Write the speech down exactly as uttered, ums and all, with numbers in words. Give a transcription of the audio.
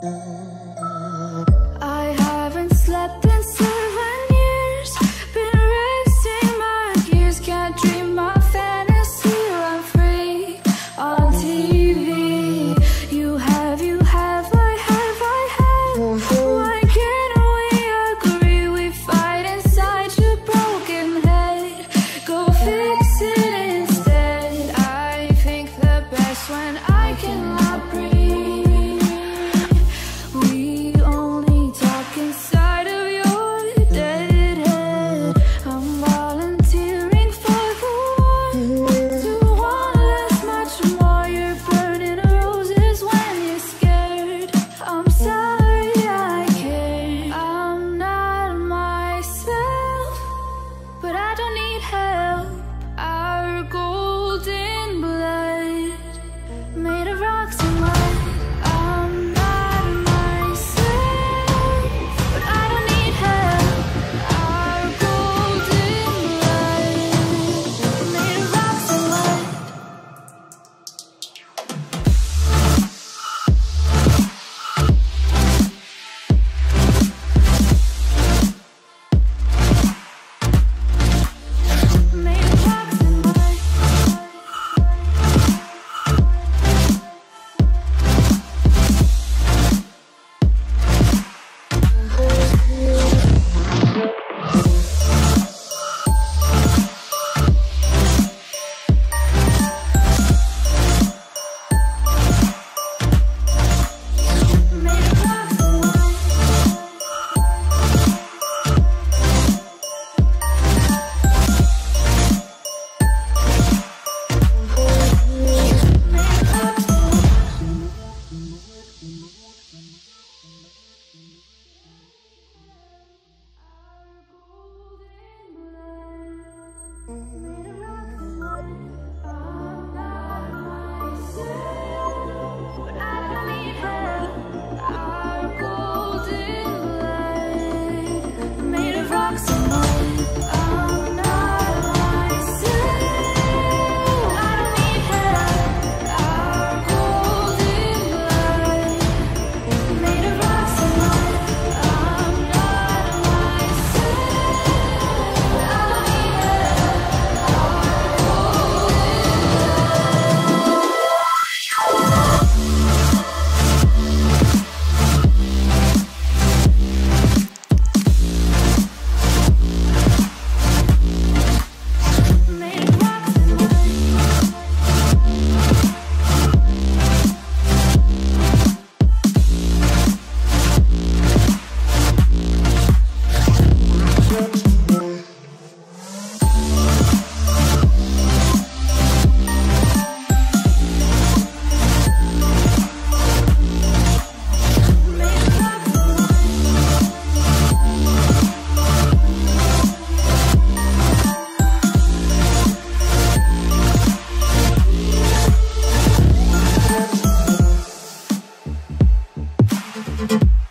I haven't slept in seven years, been racing my gears, can't dream my fantasy, run free on T V. You have, you have, I have, I have. Why can't we agree? We fight inside your broken head. Go fix it instead. I think the best when I cannot breathe. We only talk inside of your dead head. I'm volunteering for the war. To want less, much more. You're burning roses when you're scared. I'm sorry I care. I'm not myself, but I don't need help. Our golden blood made of rocks and mud. I'm not myself, but I don't need help. Our golden blood made of rocks and mud. Made of rocks and mud. We'll be right back.